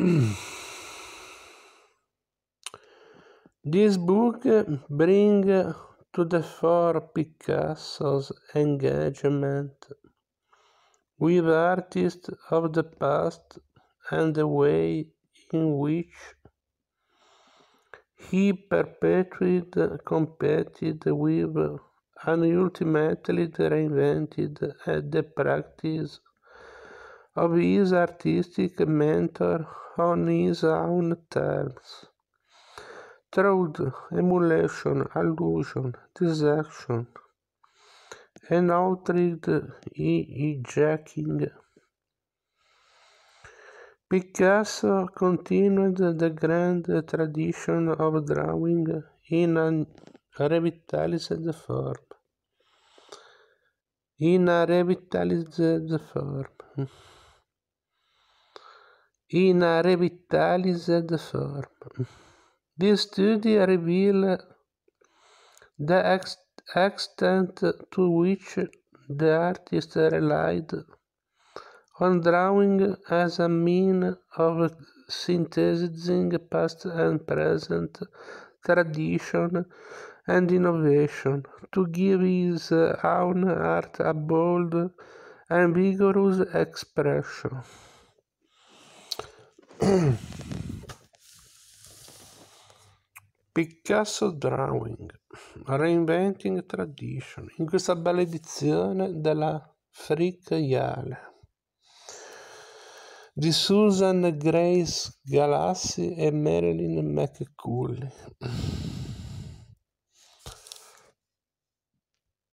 This book brings to the fore Picasso's engagement with artists of the past and the way in which he perpetually competed with and ultimately reinvented the practice of his artistic mentor on his own terms. Through emulation, allusion, dissection, and outright hijacking, Picasso continued the grand tradition of drawing in a revitalized form. This study reveals the extent to which the artist relied on drawing as a means of synthesizing past and present tradition and innovation, to give his own art a bold and vigorous expression. Picasso Drawing, Reinventing Tradition, in questa bella edizione della Frick Yale di Susan Grace Galassi e Marilyn McCulley.